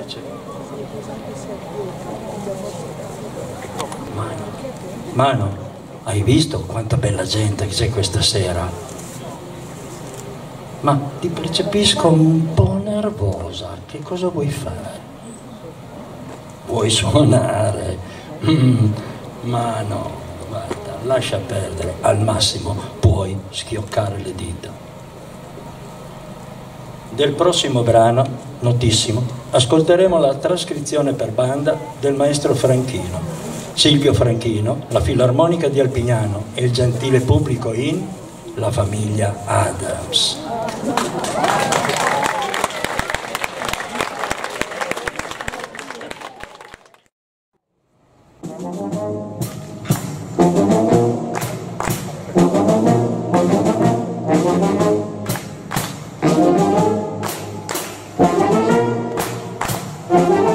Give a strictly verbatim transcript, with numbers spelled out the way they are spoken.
piace. Mano, Mano, hai visto quanta bella gente che c'è questa sera? Ma ti percepisco un po' nervosa, che cosa vuoi fare? Vuoi suonare? Mm, ma no, guarda, lascia perdere, al massimo puoi schioccare le dita. Del prossimo brano, notissimo, ascolteremo la trascrizione per banda del maestro Franchino, Silvio Franchino, la Filarmonica di Alpignano e il gentile pubblico in La famiglia Adams. Thank you.